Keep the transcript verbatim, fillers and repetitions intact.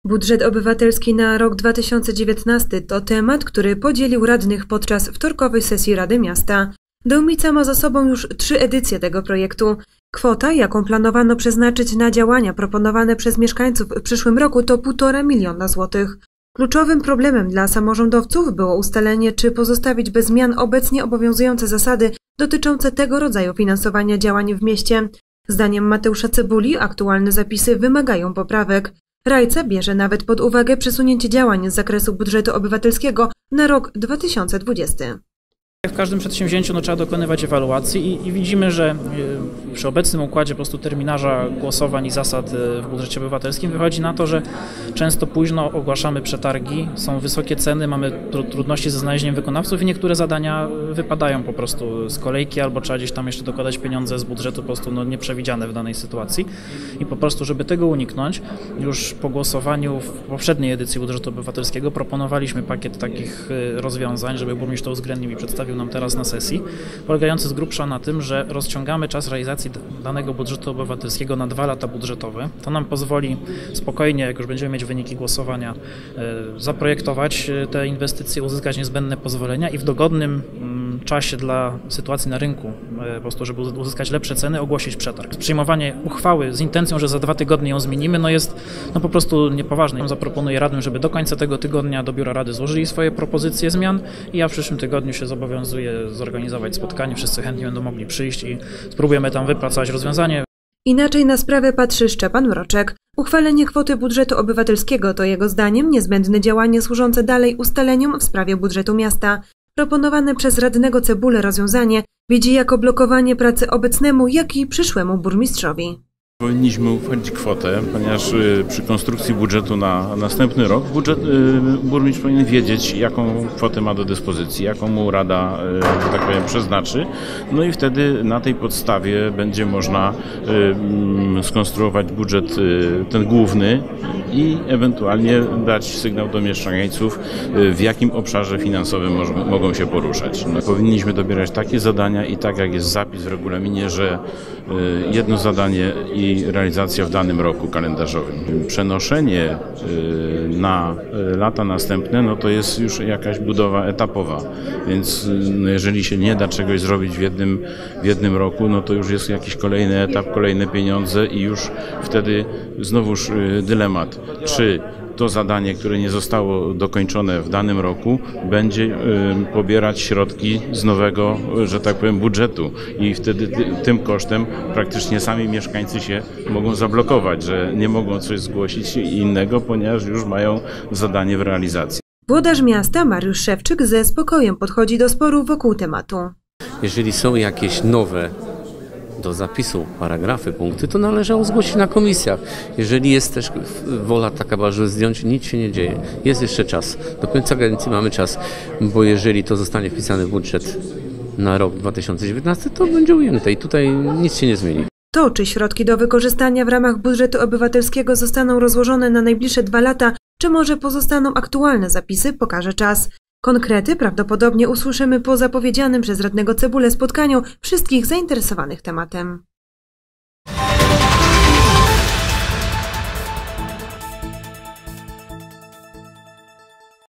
Budżet obywatelski na rok dwa tysiące dziewiętnasty to temat, który podzielił radnych podczas wtorkowej sesji Rady Miasta. Dąbica ma za sobą już trzy edycje tego projektu. Kwota, jaką planowano przeznaczyć na działania proponowane przez mieszkańców w przyszłym roku, to półtora miliona złotych. Kluczowym problemem dla samorządowców było ustalenie, czy pozostawić bez zmian obecnie obowiązujące zasady dotyczące tego rodzaju finansowania działań w mieście. Zdaniem Mateusza Cebuli aktualne zapisy wymagają poprawek. Rajca bierze nawet pod uwagę przesunięcie działań z zakresu budżetu obywatelskiego na rok dwa tysiące dwudziesty. W każdym przedsięwzięciu no, trzeba dokonywać ewaluacji i, i widzimy, że przy obecnym układzie po prostu terminarza głosowań i zasad w budżecie obywatelskim wychodzi na to, że często późno ogłaszamy przetargi, są wysokie ceny, mamy trudności ze znalezieniem wykonawców i niektóre zadania wypadają po prostu z kolejki albo trzeba gdzieś tam jeszcze dokładać pieniądze z budżetu po prostu no, nieprzewidziane w danej sytuacji. I po prostu, żeby tego uniknąć, już po głosowaniu w poprzedniej edycji budżetu obywatelskiego proponowaliśmy pakiet takich rozwiązań, żeby burmistrz to uwzględnił i przedstawił nam teraz na sesji, polegający z grubsza na tym, że rozciągamy czas realizacji danego budżetu obywatelskiego na dwa lata budżetowe. To nam pozwoli spokojnie, jak już będziemy mieć wyniki głosowania, zaprojektować te inwestycje, uzyskać niezbędne pozwolenia i w dogodnym czasie dla sytuacji na rynku, po prostu żeby uzyskać lepsze ceny, ogłosić przetarg. Przyjmowanie uchwały z intencją, że za dwa tygodnie ją zmienimy, no jest no po prostu niepoważne. Zaproponuję radnym, żeby do końca tego tygodnia do Biura Rady złożyli swoje propozycje zmian i ja w przyszłym tygodniu się zobowiązuję zorganizować spotkanie, wszyscy chętnie będą mogli przyjść i spróbujemy tam wypracować rozwiązanie. Inaczej na sprawę patrzy Szczepan Mroczek. Uchwalenie kwoty budżetu obywatelskiego to jego zdaniem niezbędne działanie służące dalej ustaleniom w sprawie budżetu miasta. Proponowane przez radnego Cebulę rozwiązanie widzi jako blokowanie pracy obecnemu, jak i przyszłemu burmistrzowi. Powinniśmy uchwalić kwotę, ponieważ przy konstrukcji budżetu na następny rok budżet, burmistrz powinien wiedzieć, jaką kwotę ma do dyspozycji, jaką mu rada, że tak powiem, przeznaczy. No i wtedy na tej podstawie będzie można skonstruować budżet ten główny i ewentualnie dać sygnał do mieszkańców, w jakim obszarze finansowym mogą się poruszać. No, powinniśmy dobierać takie zadania i tak jak jest zapis w regulaminie, że jedno zadanie i realizacja w danym roku kalendarzowym. Przenoszenie na lata następne, no to jest już jakaś budowa etapowa, więc no jeżeli się nie da czegoś zrobić w jednym, w jednym roku, no to już jest jakiś kolejny etap, kolejne pieniądze i już wtedy znowuż dylemat, czy to zadanie, które nie zostało dokończone w danym roku, będzie pobierać środki z nowego, że tak powiem, budżetu i wtedy tym kosztem praktycznie sami mieszkańcy się mogą zablokować, że nie mogą coś zgłosić innego, ponieważ już mają zadanie w realizacji. Włodarz miasta Mariusz Szewczyk ze spokojem podchodzi do sporu wokół tematu. Jeżeli są jakieś nowe do zapisu paragrafy, punkty, to należało zgłosić na komisjach. Jeżeli jest też wola taka, żeby zdjąć, nic się nie dzieje. Jest jeszcze czas. Do końca kadencji mamy czas, bo jeżeli to zostanie wpisane w budżet na rok dwa tysiące dziewiętnasty, to będzie ujęte i tutaj nic się nie zmieni. To, czy środki do wykorzystania w ramach budżetu obywatelskiego zostaną rozłożone na najbliższe dwa lata, czy może pozostaną aktualne zapisy, pokaże czas. Konkrety prawdopodobnie usłyszymy po zapowiedzianym przez radnego Cebulę spotkaniu wszystkich zainteresowanych tematem.